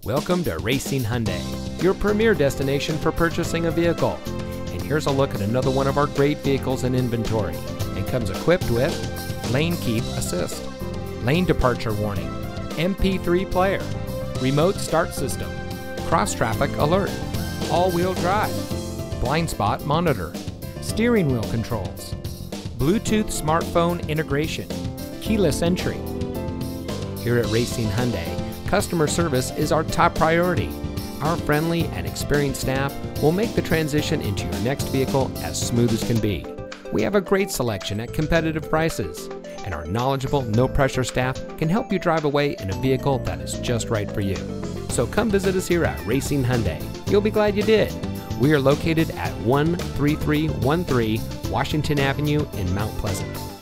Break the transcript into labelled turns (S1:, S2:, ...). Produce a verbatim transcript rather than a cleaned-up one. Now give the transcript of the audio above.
S1: Welcome to Racine Hyundai, your premier destination for purchasing a vehicle. And here's a look at another one of our great vehicles in inventory. It comes equipped with lane keep assist, lane departure warning, M P three player, remote start system, cross traffic alert, all-wheel drive, blind spot monitor, steering wheel controls, Bluetooth smartphone integration, keyless entry. Here at Racine Hyundai, customer service is our top priority. Our friendly and experienced staff will make the transition into your next vehicle as smooth as can be. We have a great selection at competitive prices, and our knowledgeable, no-pressure staff can help you drive away in a vehicle that is just right for you. So come visit us here at Racine Hyundai. You'll be glad you did. We are located at one three three one three Washington Avenue in Mount Pleasant.